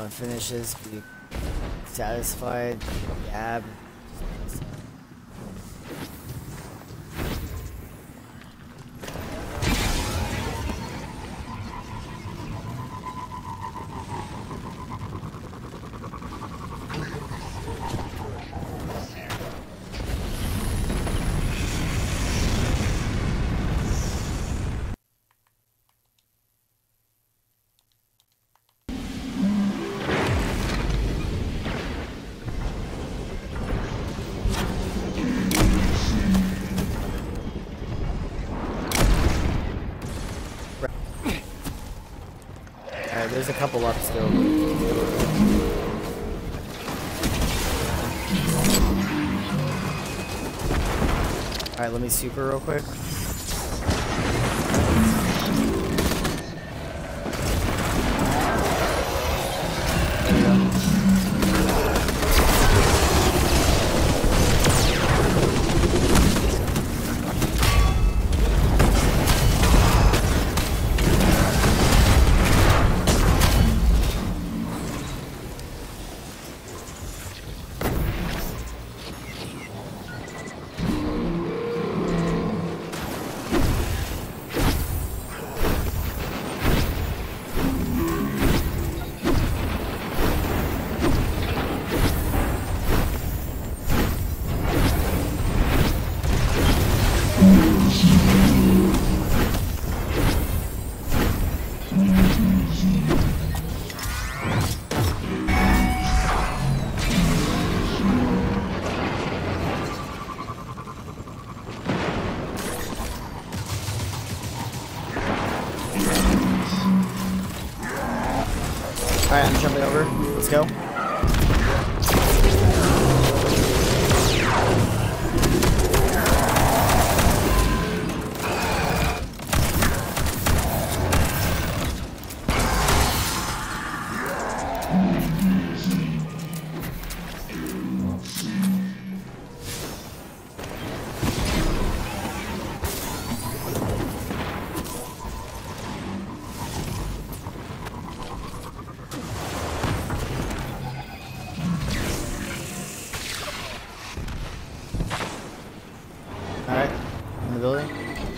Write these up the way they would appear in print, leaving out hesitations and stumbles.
finishes, be satisfied, yab. There's a couple up still. Alright, let me super real quick. There we go. Alright, I'm jumping over. Let's go. Alright, in the building.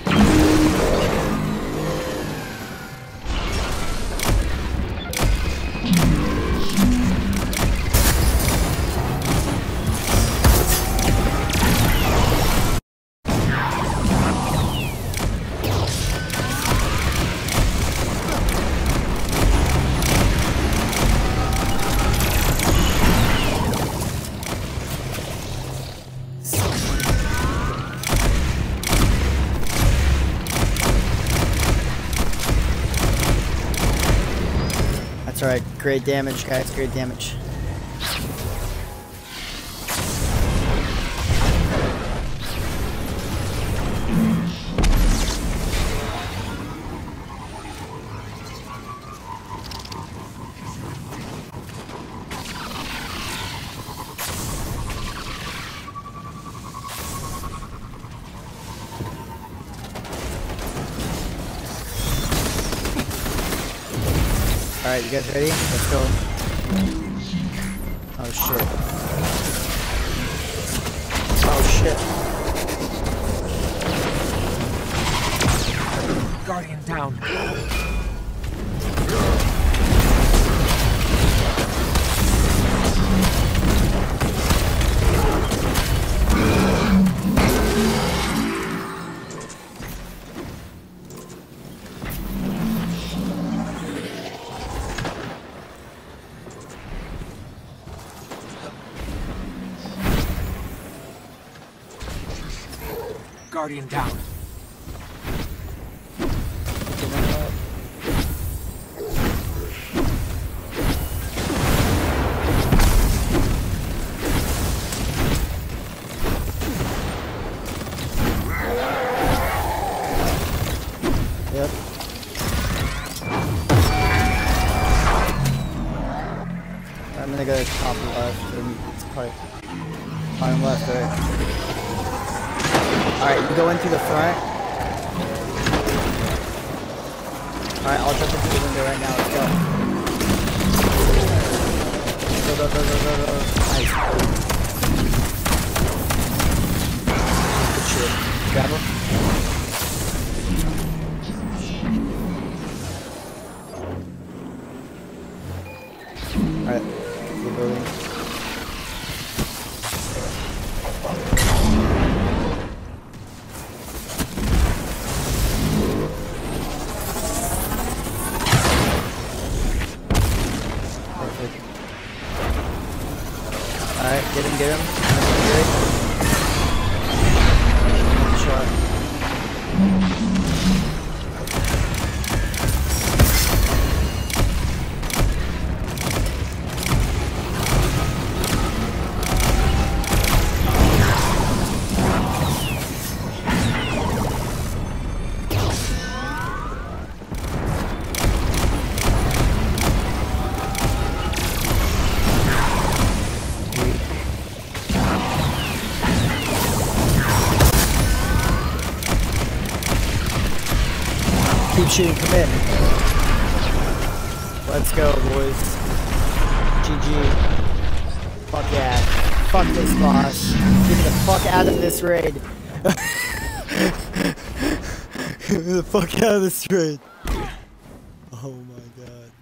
That's alright, great damage, guys, great damage. Alright, you guys ready? Let's go. Oh shit. Oh shit. Guardian down. Guardian down. Yep. I'm gonna go top left, and it's probably bottom left, right? Alright, you go into the front. Alright, I'll jump into the window right now, let's go. Go, go, go, go, go, go. Nice. Good shit. Grab him. Alright. Keep building. Alright, get him, get him. Good. Shot. Keep shooting, commit. Let's go, boys. GG. Fuck yeah. Fuck this boss. Get me the fuck out of this raid. Get me the fuck out of this raid. Oh my god.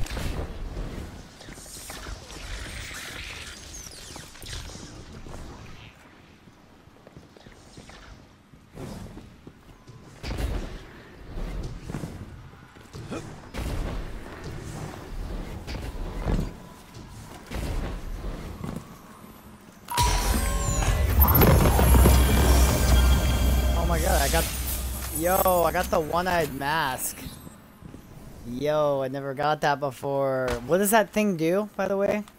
Oh my god, I got the one-eyed mask. Yo, I never got that before. What does that thing do, by the way?